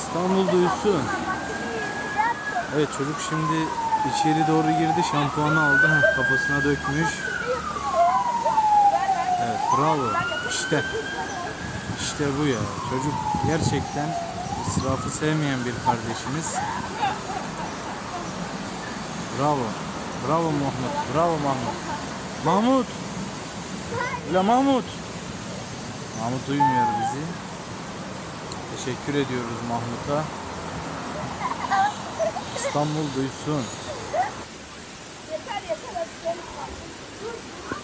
İstanbul duysun. Evet, çocuk şimdi içeri doğru girdi, şampuanı aldı. Heh, kafasına dökmüş. Evet, bravo. İşte bu ya. Çocuk gerçekten israfı sevmeyen bir kardeşimiz. Bravo. Bravo Mahmut. Bravo Mahmut. Mahmut. La Mahmut. Mahmut duymuyor bizi. Teşekkür ediyoruz Mahmut'a. İstanbul duysun. Yeter.